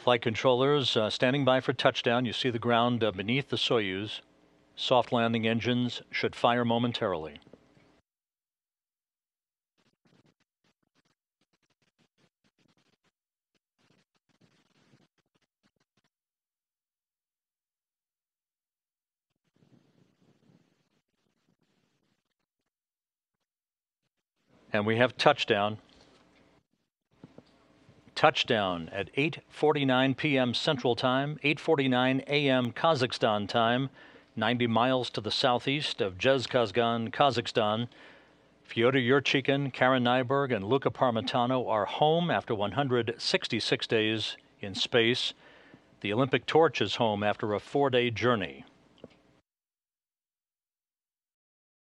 Flight controllers standing by for touchdown. You see the ground beneath the Soyuz. Soft landing engines should fire momentarily. And we have touchdown. Touchdown at 8:49 p.m. Central Time, 8:49 a.m. Kazakhstan time, 90 miles to the southeast of Zhezkazgan, Kazakhstan. Fyodor Yurchikhin, Karen Nyberg, and Luca Parmitano are home after 166 days in space. The Olympic torch is home after a 4-day journey.